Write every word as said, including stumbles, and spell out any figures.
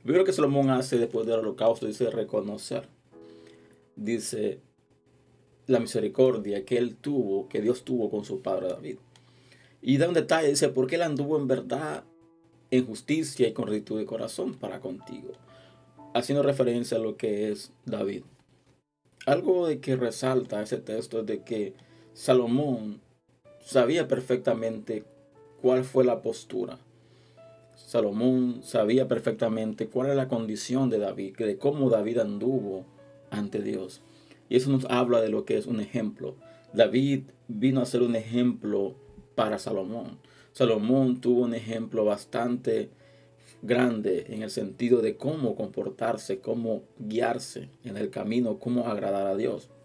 Primero que Salomón hace después del holocausto, dice reconocer, dice la misericordia que él tuvo, que Dios tuvo con su padre David. Y da un detalle, dice, porque él anduvo en verdad, en justicia y con rectitud de corazón para contigo, haciendo referencia a lo que es David. Algo de que resalta ese texto es de que Salomón sabía perfectamente cuál fue la postura. Salomón sabía perfectamente cuál era la condición de David, de cómo David anduvo ante Dios. Y eso nos habla de lo que es un ejemplo. David vino a ser un ejemplo para Salomón. Salomón tuvo un ejemplo bastante grande en el sentido de cómo comportarse, cómo guiarse en el camino, cómo agradar a Dios.